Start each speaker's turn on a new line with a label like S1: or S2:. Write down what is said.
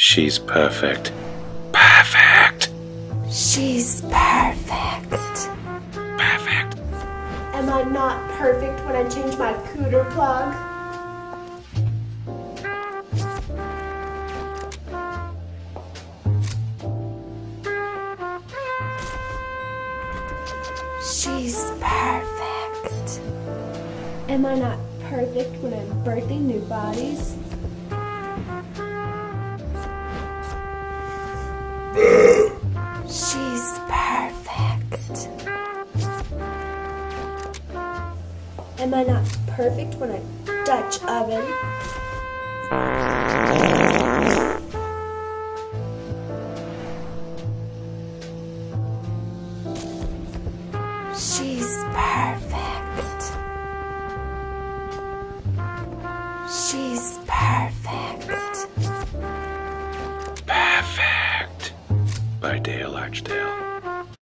S1: She's perfect. Perfect.
S2: She's perfect.
S1: Perfect.
S3: Am I not perfect when I change my cooter plug?
S2: She's perfect.
S3: Am I not perfect when I'm birthing new bodies?
S2: She's perfect.
S3: Am I not perfect when I Dutch oven?
S2: She's perfect. She's perfect.
S1: Perfect. By Dale Archdale.